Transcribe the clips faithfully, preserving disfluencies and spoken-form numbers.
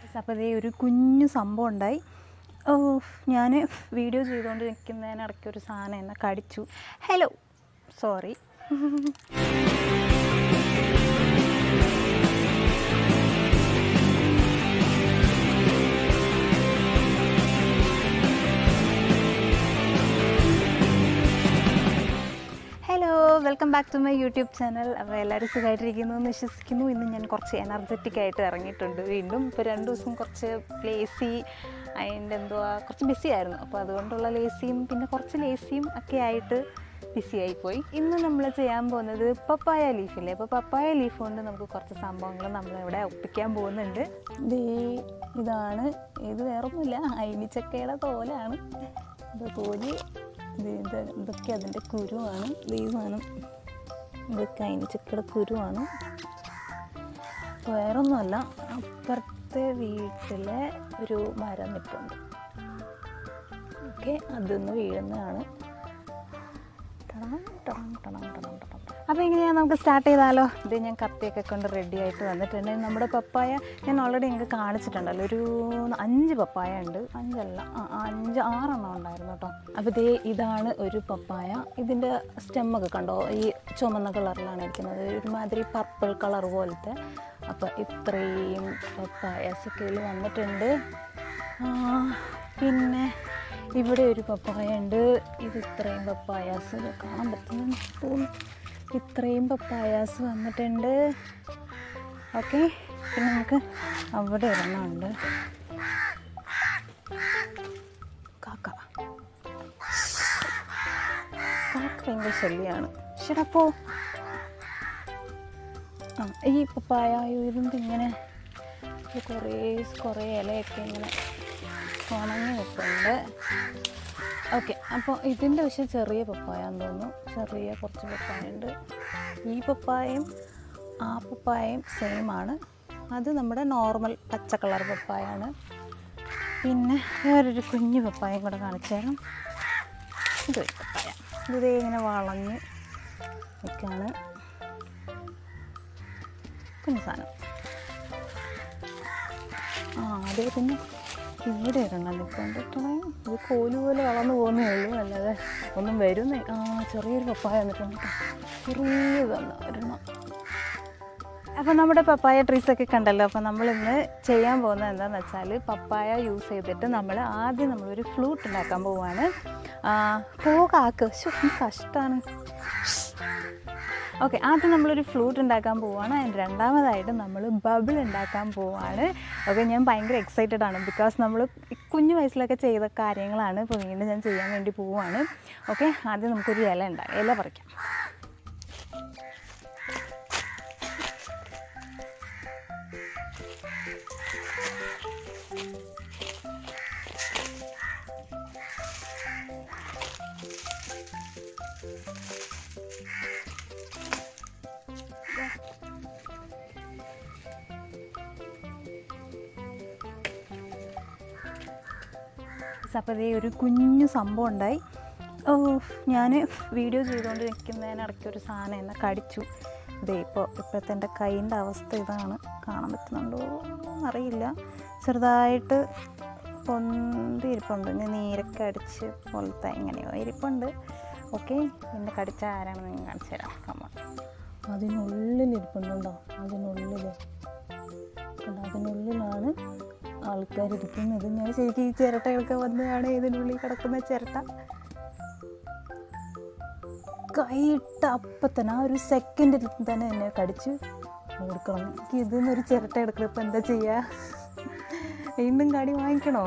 അപ്പോൾ ഇതേ ഒരു കുഞ്ഞു സംഭവം ഉണ്ടായി. ഓ, ഞാൻ വീഡിയോ ചെയ്തുകൊണ്ട് നിൽക്കുന്നതിനിടയ്ക്ക് ഒരു സാധനം എന്നെ കടിച്ചു. Hello, sorry. Hello, welcome back to my YouTube channel. അപ്പോൾ എല്ലാവരും സുഖമായിട്ടിരിക്കുന്നു എന്ന് വിശ്വസിക്കുന്നു. ഇന്ന് ഞാൻ കുറച്ച് എനർജറ്റിക് ആയിട്ട് ഇറങ്ങിയിട്ടുണ്ട് വീണ്ടും. ഇപ്പോൾ രണ്ട് ദിവസം കുറച്ച് ലേസി അതിൻ്റെ എന്തുവാ കുറച്ച് ബിസി ആയിരുന്നു. അപ്പോൾ അതുകൊണ്ടുള്ള ലേസിയും പിന്നെ കുറച്ച് ലേസിയും ഒക്കെ ആയിട്ട് ബിസി ആയിപ്പോയി. ഇന്ന് നമ്മൾ ചെയ്യാൻ പോകുന്നത് പപ്പായ ലീഫില്ലേ. അപ്പോൾ പപ്പായ ലീഫ് കൊണ്ട് നമുക്ക് കുറച്ച് സംഭവങ്ങൾ നമ്മളിവിടെ ഒപ്പിക്കാൻ പോകുന്നുണ്ട്. ഇത് ഇതാണ്, ഇത് വേറൊന്നുമില്ല, അയിനിച്ചക്കയുടെ തോലാണ്. ഇത് തോല്, ഇത് ഇത് ഇതൊക്കെ അതിൻ്റെ കുരുവാണ്. ഈ സാധനം ഇതൊക്കെ അയിനിച്ചക്കയുടെ കുരുവാണ്. വേറൊന്നുമല്ല, അപ്പുറത്തെ വീട്ടിലെ ഒരു മരം നിൽപ്പുണ്ട്. ഓക്കെ, അതിന്ന് വീഴുന്നതാണ്. അപ്പോൾ എങ്ങനെയാണ് നമുക്ക് സ്റ്റാർട്ട് ചെയ്താലോ? ഇത് ഞാൻ കത്തിയൊക്കെ കൊണ്ട് റെഡി ആയിട്ട് വന്നിട്ടുണ്ട്. നമ്മുടെ പപ്പായ ഞാൻ ഓൾറെഡി നിങ്ങൾക്ക് കാണിച്ചിട്ടുണ്ടല്ലോ. ഒരു അഞ്ച് പപ്പായ ഉണ്ട്, അഞ്ചല്ല ആ അഞ്ച് ആറെണ്ണം ഉണ്ടായിരുന്നു കേട്ടോ. അപ്പോൾ ഇതേ ഇതാണ് ഒരു പപ്പായ. ഇതിൻ്റെ സ്റ്റെമ്മൊക്കെ കണ്ടോ, ഈ ചുമന്ന കളറിലാണ് ഇരിക്കുന്നത്, ഒരുമാതിരി പർപ്പിൾ കളർ പോലത്തെ. അപ്പോൾ ഇത്രയും പപ്പായസൊക്കെ ഇതിൽ വന്നിട്ടുണ്ട്. പിന്നെ ഇവിടെ ഒരു പപ്പായ ഉണ്ട്. ഇത് ഇത്രയും പപ്പായാസ് കാണാൻ പറ്റുന്നു. ഇത്രയും പപ്പായാസ് വന്നിട്ടുണ്ട്. ഓക്കെ, പിന്നെ നമുക്ക് അവിടെ ഒരെണ്ണമുണ്ട്. കാക്ക കാക്ക ഭയങ്കര ശല്യമാണ്. ശരിപ്പോ ആ ഈ പപ്പായ ഇതിൻ്റെ ഇങ്ങനെ കുറേ കുറേ ഇലയൊക്കെ ഇങ്ങനെ ഉണങ്ങി നിൽക്കുന്നുണ്ട്. ഓക്കെ, അപ്പോൾ ഇതിൻ്റെ പക്ഷേ ചെറിയ പപ്പായാന്ന് തോന്നുന്നു. ചെറിയ കുറച്ച് പപ്പായ ഉണ്ട്. ഈ പപ്പായയും ആ പപ്പായയും സെയിം ആണ്. അത് നമ്മുടെ നോർമൽ പച്ച കളർ പപ്പായാണ്. പിന്നെ വേറൊരു കുഞ്ഞു പപ്പായയും കൂടെ കാണിച്ചു തരാം. ഇതൊരു പപ്പായ, ഇതേ ഇങ്ങനെ വളഞ്ഞ് നിൽക്കുകയാണ്. കുഞ്ഞു സാധനം. ആ അതേ, പിന്നെ ഇവിടെ ഒരെണ്ണം നിൽക്കുന്നുണ്ട് കേട്ടോ. ഇത് കോല് പോലെ വളർന്നു പോകുന്നേ ഉള്ളൂ, അല്ലാതെ ഒന്നും വരുന്നേ. ആ ചെറിയൊരു പപ്പായ വന്നിട്ടുണ്ട് കേട്ടോ, ചെറിയതാണ് ഒരെണ്ണം. അപ്പോൾ നമ്മുടെ പപ്പായ ട്രീസൊക്കെ കണ്ടല്ലോ. അപ്പോൾ നമ്മളിന്ന് ചെയ്യാൻ പോകുന്നത് എന്താണെന്ന് വെച്ചാൽ, പപ്പായ യൂസ് ചെയ്തിട്ട് നമ്മൾ ആദ്യം നമ്മളൊരു ഫ്ലൂട്ട് ഉണ്ടാക്കാൻ പോവുകയാണ്. പോകാക്ക് കഷ്ടമാണ്. ഓക്കെ, ആദ്യം നമ്മളൊരു ഫ്ലൂട്ട് ഉണ്ടാക്കാൻ പോവുകയാണ്. അതിന് രണ്ടാമതായിട്ട് നമ്മൾ ബബിൾ ഉണ്ടാക്കാൻ പോവുകയാണ്. ഓക്കെ, ഞാൻ ഭയങ്കര എക്സൈറ്റഡ് ആണ്. ബിക്കോസ് നമ്മൾ കുഞ്ഞു വയസ്സിലൊക്കെ ചെയ്ത കാര്യങ്ങളാണ് ഇപ്പോൾ വീണ്ടും ഞാൻ ചെയ്യാൻ വേണ്ടി പോവുകയാണ്. ഓക്കെ, ആദ്യം നമുക്കൊരു ഇല ഉണ്ടാക്കാം, ഇല പറിക്കാം. അപ്പോൾ ഇതേ ഒരു കുഞ്ഞു സംഭവം ഉണ്ടായി. ഓ, ഞാൻ വീഡിയോ ചെയ്തുകൊണ്ട് നിൽക്കുന്നതിനിടയ്ക്ക് ഒരു സാധനം എന്നെ കടിച്ചു. ഇതേ ഇപ്പോൾ ഇപ്പോഴത്തെ എൻ്റെ കൈയിൻ്റെ അവസ്ഥ ഇതാണ്. കാണാൻ പറ്റുന്നുണ്ടോ എന്നറിയില്ല, ചെറുതായിട്ട് പൊന്തി ഇരിപ്പുണ്ട്. ഞാൻ നീരൊക്കെ അടിച്ച് പോലത്തെ എങ്ങനെയോ ഇരിപ്പുണ്ട്. ഓക്കെ, എൻ്റെ കടിച്ച ആരാണെന്ന് ഞാൻ കാണിച്ചു തരാം. കമ്മ അതിനുള്ളിൽ ഇരിപ്പുണ്ടോ, അതിനുള്ളിൽ കണ്ടോ, അതിനുള്ളിലാണ് ആൾക്കാരിരിക്കുന്നത്. ഞാൻ ശരിക്കും ഈ ചിരട്ടകളൊക്കെ വന്നതാണ് ഇതിനുള്ളിൽ കിടക്കുന്ന ചിരട്ട. കൈയിട്ട അപ്പം തന്നെ ആ ഒരു സെക്കൻഡിൽ തന്നെ എന്നെ കടിച്ച് കൊടുക്കണം. എനിക്ക് ഇതിൽ നിന്നൊരു ചിരട്ട എടുക്കണം. ഇപ്പം എന്താ ചെയ്യുക? വീണ്ടും കടി വാങ്ങിക്കണോ?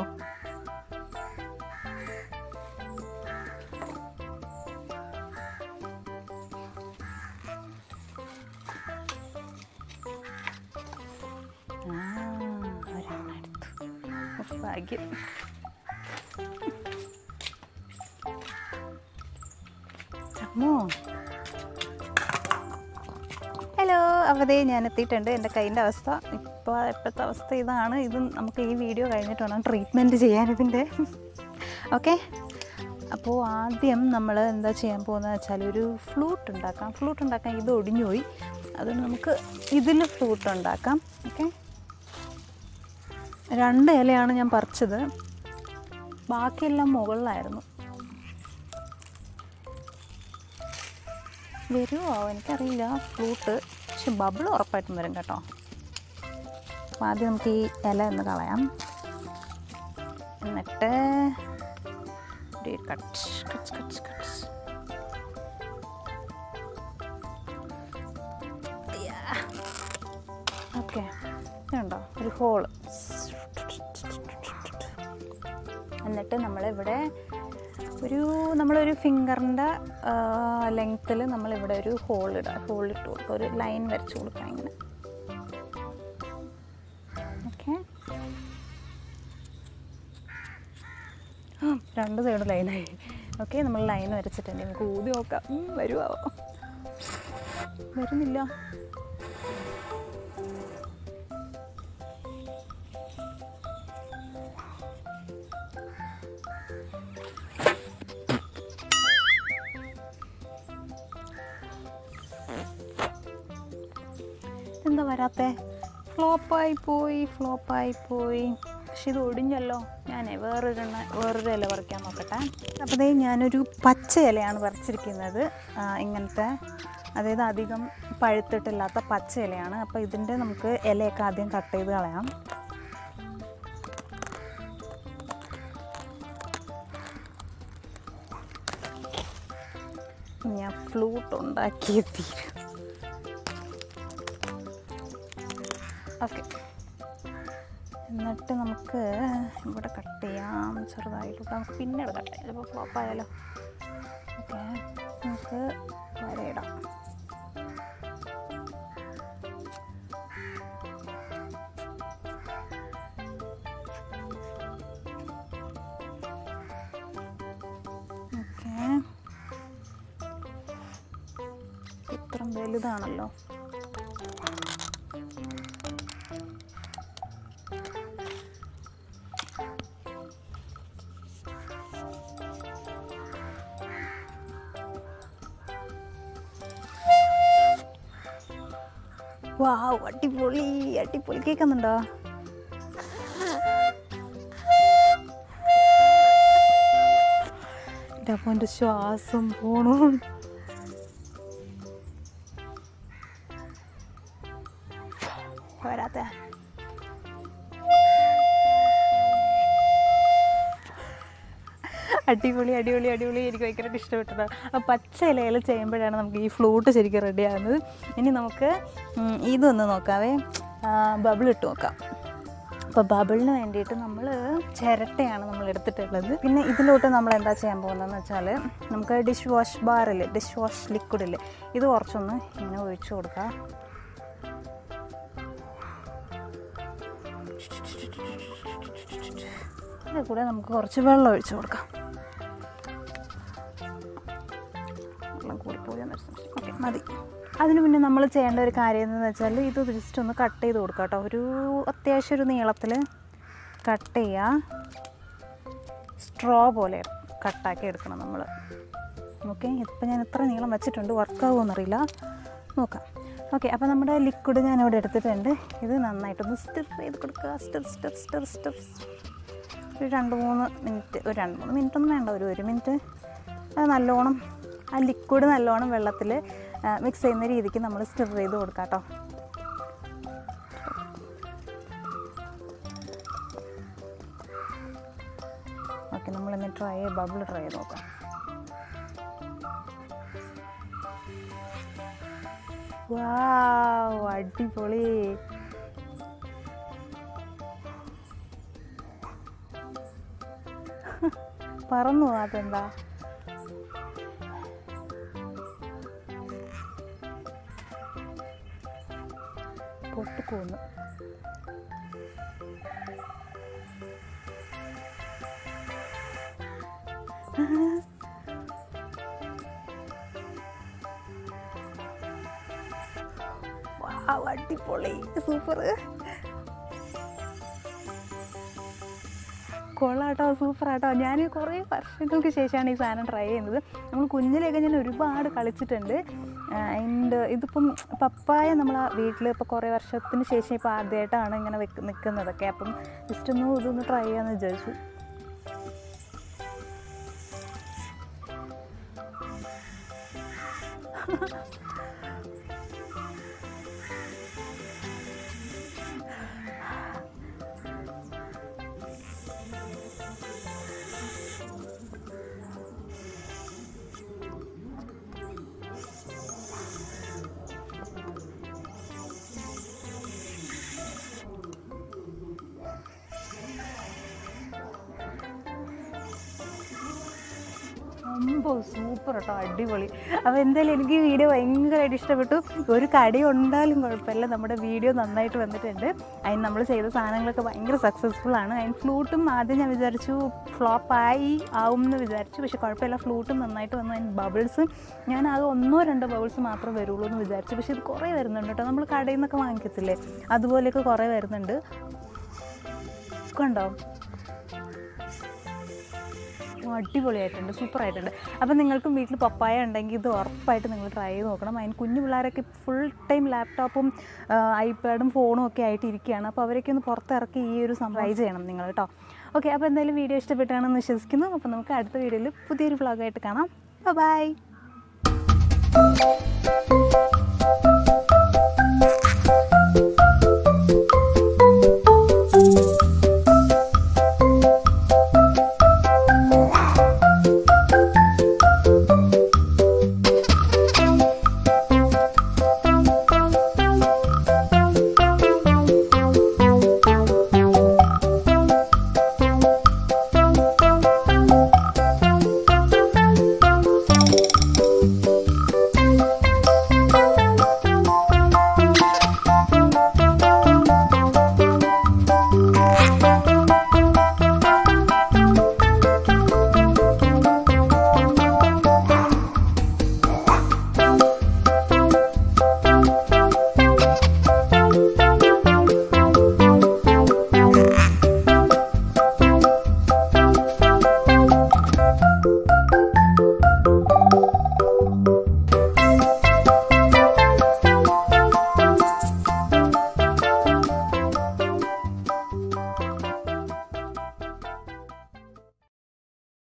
ഭാഗ്യം. ചമ്മോ, ഹലോ. അപ്പോൾ അതേ ഞാൻ എത്തിയിട്ടുണ്ട്. എൻ്റെ കൈയിൻ്റെ അവസ്ഥ ഇപ്പോൾ ഇപ്പോഴത്തെ അവസ്ഥ ഇതാണ്. ഇത് നമുക്ക് ഈ വീഡിയോ കഴിഞ്ഞിട്ട് വേണം ട്രീറ്റ്മെൻറ്റ് ചെയ്യാൻ ഇതിൻ്റെ. ഓക്കെ, അപ്പോൾ ആദ്യം നമ്മൾ എന്താ ചെയ്യാൻ പോകുന്നത് വെച്ചാൽ ഒരു ഫ്ലൂട്ട് ഉണ്ടാക്കാം. ഫ്ലൂട്ട് ഉണ്ടാക്കാൻ ഇത് ഒടിഞ്ഞു പോയി, അതുകൊണ്ട് നമുക്ക് ഇതിൽ ഫ്ലൂട്ട് ഉണ്ടാക്കാം. ഓക്കെ, രണ്ട് ഇലയാണ് ഞാൻ പറിച്ചത്, ബാക്കിയെല്ലാം മുകളിലായിരുന്നു. വരുമോ എനിക്കറിയില്ല ഫ്ലൂട്ട്, പക്ഷെ ബബിൾ ഉറപ്പായിട്ടും വരും കേട്ടോ. അപ്പോൾ ആദ്യം നമുക്ക് ഈ ഇല ഒന്ന് കളയാം. എന്നിട്ട് cut cut cut cut okay. ഇതുണ്ടോ ഒരു ഹോള്. എന്നിട്ട് നമ്മളിവിടെ ഒരു നമ്മളൊരു ഫിംഗറിൻ്റെ ലെങ്ത്തിൽ നമ്മളിവിടെ ഒരു ഹോളിടുക, ഹോളിട്ട് കൊടുക്കുക, ഒരു ലൈൻ വരച്ച് കൊടുക്കുക ഇങ്ങനെ. ഓക്കെ, രണ്ട് സൈഡ് ലൈനായി. ഓക്കെ, നമ്മൾ ലൈൻ വരച്ചിട്ടുണ്ട്. നമുക്ക് ഊതി നോക്കാം, വരുമോ? വരുന്നില്ല. എന്താ വരാത്തെ? ഫ്ലോപ്പായി പോയി, ഫ്ലോപ്പായി പോയി. പക്ഷെ ഇത് ഒടിഞ്ഞല്ലോ. ഞാനേ വേറൊരു വേറൊരു ഇല പറിക്കാൻ നോക്കട്ടെ. അപ്പോൾ ദേ ഞാനൊരു പച്ച ഇലയാണ് പറിച്ചിരിക്കുന്നത്, ഇങ്ങനത്തെ, അതായത് അധികം പഴുത്തിട്ടില്ലാത്ത പച്ച ഇലയാണ്. അപ്പോൾ ഇതിൻ്റെ നമുക്ക് ഇലയൊക്കെ ആദ്യം കട്ട് ചെയ്ത് കളയാം. ഞാൻ ഫ്ലൂട്ട് ഉണ്ടാക്കിയേ തീരും. ഓക്കെ, എന്നിട്ട് നമുക്ക് ഇവിടെ കട്ട് ചെയ്യാം ചെറുതായിട്ട്. നമുക്ക് പിന്നീട് കട്ട് ചെയ്യാം, ചിലപ്പോൾ ഫ്ലോപ്പ് ആയാലോ. ഓക്കെ, നമുക്ക് വരയിടാം. ഓക്കെ, ഇത്ര വലുതാണല്ലോ. വാവ്, അടിപൊളി അടിപൊളി. കേൾക്കുന്നുണ്ടോ? അപ്പോൾ എൻ്റെ ശ്വാസം പോണു. വരാത്ത അടിപൊളി അടിപൊളി അടിപൊളി. എനിക്ക് ഭയങ്കരമായിട്ട് ഇഷ്ടപ്പെട്ടതാണ്. അപ്പോൾ പച്ച ഇലയിൽ ചെയ്യുമ്പോഴാണ് നമുക്ക് ഈ ഫ്ലൂട്ട് ശരിക്കും റെഡി ആകുന്നത്. ഇനി നമുക്ക് ഇതൊന്ന് നോക്കാവേ, ബബിൾ ഇട്ട് നോക്കാം. അപ്പോൾ ബബിളിന് വേണ്ടിയിട്ട് നമ്മൾ ചിരട്ടയാണ് നമ്മൾ എടുത്തിട്ടുള്ളത്. പിന്നെ ഇതിലോട്ട് നമ്മൾ എന്താ ചെയ്യാൻ പോകുന്നതെന്ന് വെച്ചാൽ, നമുക്ക് ഡിഷ് വാഷ് ബാറിൽ ഡിഷ് വാഷ് ലിക്വിഡിൽ ഇത് കുറച്ചൊന്ന് ഇങ്ങനെ ഒഴിച്ചു കൊടുക്കുക. ഇതിൽ കൂടെ നമുക്ക് കുറച്ച് വെള്ളം ഒഴിച്ചു കൊടുക്കാം. വെള്ളം കൂടിപ്പോയി. ഓക്കെ, മതി. അതിന് പിന്നെ നമ്മൾ ചെയ്യേണ്ട ഒരു കാര്യം എന്ന് വെച്ചാൽ, ഇത് ജസ്റ്റ് ഒന്ന് കട്ട് ചെയ്ത് കൊടുക്കാം കേട്ടോ. ഒരു അത്യാവശ്യം ഒരു നീളത്തിൽ കട്ട് ചെയ്യുക. സ്ട്രോ പോലെ കട്ടാക്കി എടുക്കണം നമ്മൾ. ഓക്കെ, ഇപ്പം ഞാൻ എത്ര നീളം വെച്ചിട്ടുണ്ട്, വർക്കാവുമെന്നറിയില്ല, നോക്കാം. ഓക്കെ, അപ്പോൾ നമ്മുടെ ലിക്വിഡ് ഞാനിവിടെ എടുത്തിട്ടുണ്ട്. ഇത് നന്നായിട്ടൊന്ന് സ്റ്റിർ ചെയ്ത് കൊടുക്കുക. സ്റ്റിർ സ്റ്റിർ സ്റ്റിർ സ്റ്റിർ ഒരു രണ്ട് മൂന്ന് മിനിറ്റ് ഒരു രണ്ട് മൂന്ന് മിനിറ്റ് ഒന്നും വേണ്ട, ഒരു ഒരു മിനിറ്റ് അത് നല്ലോണം ആ ലിക്വിഡ് നല്ലോണം വെള്ളത്തിൽ മിക്സ് ചെയ്യുന്ന രീതിക്ക് നമ്മൾ സ്റ്റിർ ചെയ്ത് കൊടുക്കാം കേട്ടോ. ഓക്കെ, നമ്മളിന്ന് ട്രൈ ബബിൾ ട്രൈ ചെയ്ത് നോക്കാം. വാവ്, അടിപൊളി. പറന്നു അതെന്താ? പൊട്ടിപ്പോന്നു. വാവ്, അടിപൊളി, സൂപ്പർ. കൊള്ളാട്ടോ, സൂപ്പറാട്ടോ. ഞാൻ കുറേ വർഷങ്ങൾക്ക് ശേഷമാണ് ഈ സാധനം ട്രൈ ചെയ്യുന്നത്. നമ്മൾ കുഞ്ഞിലേക്ക് ഞാൻ ഒരുപാട് കളിച്ചിട്ടുണ്ട്. ആൻഡ് ഇതിപ്പം പപ്പായ നമ്മൾ വീട്ടിൽ ഇപ്പോൾ കുറേ വർഷത്തിന് ശേഷം ഇപ്പോൾ ആദ്യമായിട്ടാണ് ഇങ്ങനെ വെക്ക് നിൽക്കുന്നതൊക്കെ. അപ്പം ജസ്റ്റ് ഒന്ന് ഇതൊന്ന് ട്രൈ ചെയ്യാമെന്ന് വിചാരിച്ചു. സംഭവം സൂപ്പർ കേട്ടോ, അടിപൊളി. അപ്പോൾ എന്തായാലും എനിക്ക് ഈ വീഡിയോ ഭയങ്കരമായിട്ട് ഇഷ്ടപ്പെട്ടു. ഒരു കടി ഉണ്ടാലും കുഴപ്പമില്ല, നമ്മുടെ വീഡിയോ നന്നായിട്ട് വന്നിട്ടുണ്ട്. അതിന് നമ്മൾ ചെയ്ത സാധനങ്ങളൊക്കെ ഭയങ്കര സക്സസ്ഫുൾ ആണ്. അതിന് ഫ്ലൂട്ടും ആദ്യം ഞാൻ വിചാരിച്ചു ഫ്ലോപ്പായി ആവും എന്ന് വിചാരിച്ചു, പക്ഷേ കുഴപ്പമില്ല, ഫ്ലൂട്ടും നന്നായിട്ട് വന്നു. അതിന് ബബിൾസ് ഞാൻ ആകെ ഒന്നോ രണ്ടോ ബബിൾസ് മാത്രമേ വരുള്ളൂ എന്ന് വിചാരിച്ചു, പക്ഷേ ഇത് കുറേ വരുന്നുണ്ട് കേട്ടോ. നമ്മൾ കടയിൽ നിന്നൊക്കെ വാങ്ങിക്കത്തില്ലേ, അതുപോലെയൊക്കെ കുറേ വരുന്നുണ്ട്. കണ്ടോ, അടിപൊളിയായിട്ടുണ്ട്, സൂപ്പറായിട്ടുണ്ട്. അപ്പോൾ നിങ്ങൾക്കും വീട്ടിൽ പപ്പായ ഉണ്ടെങ്കിൽ ഇത് ഉറപ്പായിട്ട് നിങ്ങൾ ട്രൈ ചെയ്ത് നോക്കണം. അതിന് കുഞ്ഞു പിള്ളേരൊക്കെ ഫുൾ ടൈം ലാപ്ടോപ്പും ഐപാഡും ഫോണും ഒക്കെ ആയിട്ട് ഇരിക്കുകയാണ്. അപ്പോൾ അവരൊക്കെ ഒന്ന് പുറത്തിറക്കി ഈ ഒരു സംഭവം ട്രൈ ചെയ്യണം നിങ്ങൾ കേട്ടോ. ഓക്കെ, അപ്പോൾ എന്തായാലും വീഡിയോ ഇഷ്ടപ്പെട്ടാണെന്ന് വിശ്വസിക്കുന്നു. അപ്പോൾ നമുക്ക് അടുത്ത വീഡിയോയിൽ പുതിയൊരു വ്ളോഗായിട്ട് കാണാം. ബൈ.